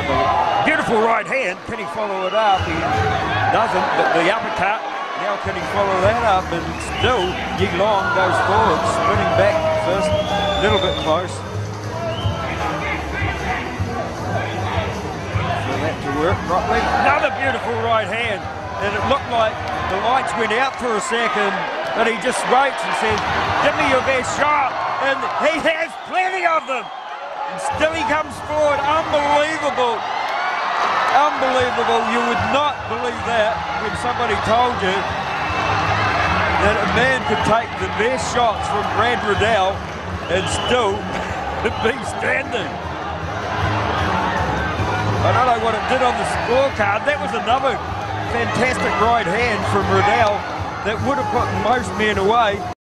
Beautiful right hand. Can he follow it up? He doesn't, but the uppercut. Now can he follow that up? And still, Yi Long goes forward, spinning back first, a little bit close. For that to work properly. Another beautiful right hand. And it looked like the lights went out for a second, but he just waits and says, give me your best shot. And he has plenty of them. And still he comes forward. Unbelievable. Unbelievable. You would not believe that when somebody told you that a man could take the best shots from Brad Riddell and still be standing. I don't know what it did on the scorecard. That was another fantastic right hand from Riddell that would have put most men away.